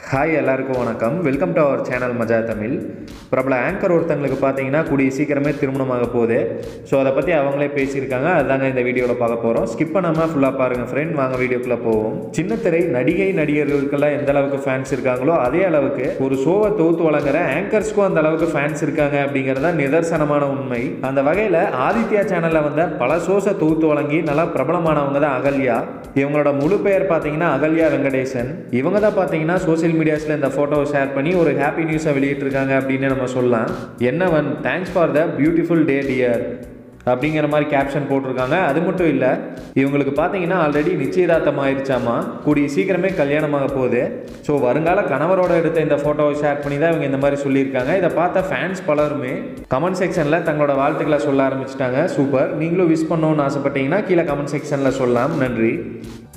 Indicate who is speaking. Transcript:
Speaker 1: Hi எல்லாருக்கும் வணக்கம். Welcome to our channel மஜா தமிழ். பிரபல ஆங்கர் ஒருத்தங்களுக்கு பார்த்தீங்கன்னா கூடிய சீக்கிரமே திருமணமாக போகுது. ஸோ அதை பற்றி அவங்களே பேசியிருக்காங்க. அதுதாங்க இந்த வீடியோவில் பார்க்க போகிறோம். ஸ்கிப் பண்ணாமல் ஃபுல்லாக பாருங்கள் ஃப்ரெண்ட். வாங்க வீடியோக்குள்ளே போவோம். சின்னத்திரை நடிகர்களுக்கெல்லாம் எந்த அளவுக்கு ஃபேன்ஸ் இருக்காங்களோ அதே அளவுக்கு ஒரு ஷோவை தொகுத்து வழங்குற ஆங்கர்ஸ்க்கும் அந்த அளவுக்கு ஃபேன்ஸ் இருக்காங்க அப்படிங்கிறத நிதர்சனமான உண்மை. அந்த வகையில் ஆதித்யா சேனலில் வந்த பல ஷோஸை தொகுத்து வழங்கி நல்லா பிரபலமானவங்க தான் அகல்யா. இவங்களோட முழு பெயர் பார்த்தீங்கன்னா அகல்யா வெங்கடேசன். இவங்க தான் பார்த்தீங்கன்னா சோசியல் மீடியாஸில் இந்த ஃபோட்டோவை ஷேர் பண்ணி ஒரு ஹாப்பி நியூஸை வெளியிட்டிருக்காங்க அப்படின்னு நம்ம சொல்லலாம். என்னவன் thanks for the beautiful day dear அப்படிங்கிற மாதிரி கேப்ஷன் போட்டிருக்காங்க. அது மட்டும் இல்லை, இவங்களுக்கு பார்த்தீங்கன்னா ஆல்ரெடி நிச்சயதார்த்தம் ஆயிடுச்சாமா, கூடிய சீக்கிரமே கல்யாணமாக போகுது. ஸோ வருங்கால கணவரோட எடுத்த இந்த ஃபோட்டோவை ஷேர் பண்ணி தான் இவங்க இந்த மாதிரி சொல்லியிருக்காங்க. இதை பார்த்த ஃபேன்ஸ் பலருமே கமெண்ட் செக்ஷனில் தங்களோட வாழ்த்துக்களை சொல்ல ஆரம்பிச்சிட்டாங்க. சூப்பர். நீங்களும் விஷ் பண்ணணும்னு ஆசைப்பட்டீங்கன்னா கீழே கமெண்ட் செக்ஷனில் சொல்லலாம். நன்றி.